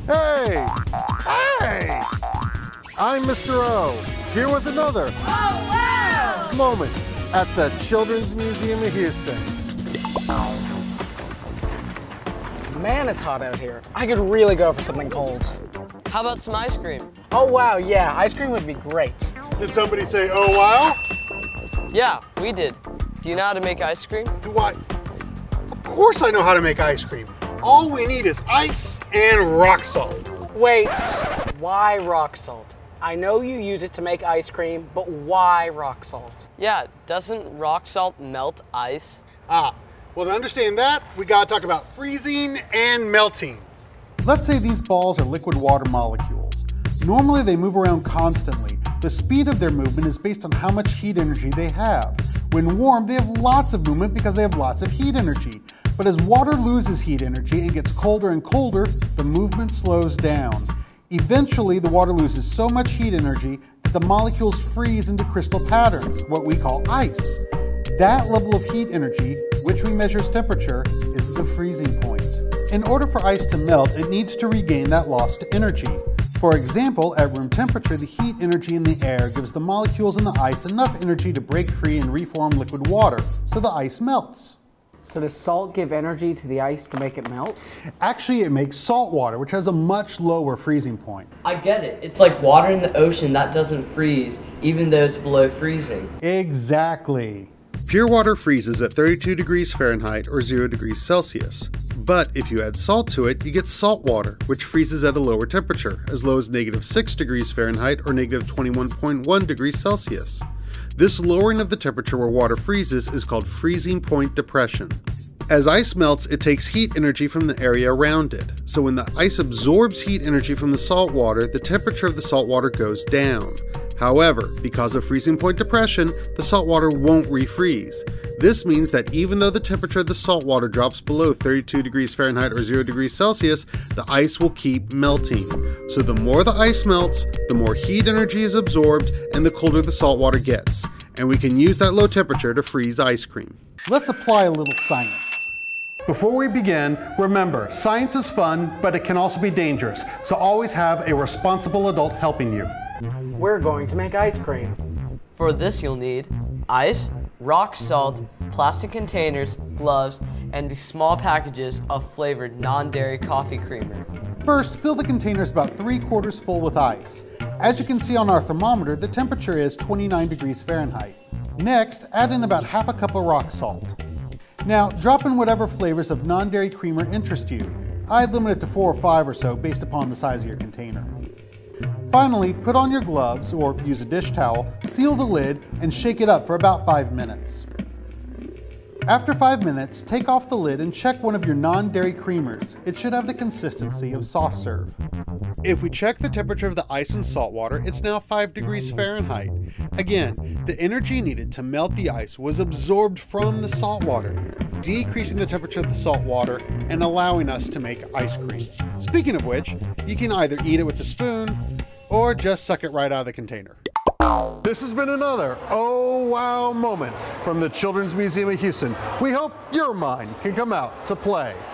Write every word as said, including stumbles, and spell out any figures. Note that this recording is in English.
Hey! Hey! I'm Mister O, here with another Oh, wow! moment at the Children's Museum of Houston. Man, it's hot out here. I could really go for something cold. How about some ice cream? Oh wow, yeah, ice cream would be great. Did somebody say, oh wow? Yeah, we did. Do you know how to make ice cream? Do I? Of course I know how to make ice cream. All we need is ice and rock salt. Wait, why rock salt? I know you use it to make ice cream, but why rock salt? Yeah, doesn't rock salt melt ice? Ah, well to understand that, we gotta talk about freezing and melting. Let's say these balls are liquid water molecules. Normally they move around constantly. The speed of their movement is based on how much heat energy they have. When warm, they have lots of movement because they have lots of heat energy. But as water loses heat energy and gets colder and colder, the movement slows down. Eventually, the water loses so much heat energy that the molecules freeze into crystal patterns, what we call ice. That level of heat energy, which we measure as temperature, is the freezing point. In order for ice to melt, it needs to regain that lost energy. For example, at room temperature, the heat energy in the air gives the molecules in the ice enough energy to break free and reform liquid water, so the ice melts. So does salt give energy to the ice to make it melt? Actually, it makes salt water, which has a much lower freezing point. I get it. It's like water in the ocean that doesn't freeze, even though it's below freezing. Exactly. Pure water freezes at thirty-two degrees Fahrenheit or zero degrees Celsius. But if you add salt to it, you get salt water, which freezes at a lower temperature, as low as negative six degrees Fahrenheit or negative twenty-one point one degrees Celsius. This lowering of the temperature where water freezes is called freezing point depression. As ice melts, it takes heat energy from the area around it. So when the ice absorbs heat energy from the salt water, the temperature of the salt water goes down. However, because of freezing point depression, the salt water won't refreeze. This means that even though the temperature of the salt water drops below thirty-two degrees Fahrenheit or zero degrees Celsius, the ice will keep melting. So the more the ice melts, the more heat energy is absorbed and the colder the salt water gets. And we can use that low temperature to freeze ice cream. Let's apply a little science. Before we begin, remember, science is fun, but it can also be dangerous. So always have a responsible adult helping you. We're going to make ice cream. For this you'll need ice, rock salt, plastic containers, gloves, and small packages of flavored non-dairy coffee creamer. First, fill the containers about three quarters full with ice. As you can see on our thermometer, the temperature is twenty-nine degrees Fahrenheit. Next, add in about half a cup of rock salt. Now, drop in whatever flavors of non-dairy creamer interest you. I'd limit it to four or five or so based upon the size of your container. Finally, put on your gloves, or use a dish towel, seal the lid, and shake it up for about five minutes. After five minutes, take off the lid and check one of your non-dairy creamers. It should have the consistency of soft serve. If we check the temperature of the ice and salt water, it's now five degrees Fahrenheit. Again, the energy needed to melt the ice was absorbed from the salt water, decreasing the temperature of the salt water and allowing us to make ice cream. Speaking of which, you can either eat it with a spoon or just suck it right out of the container. This has been another Oh Wow moment from the Children's Museum of Houston. We hope your mind can come out to play.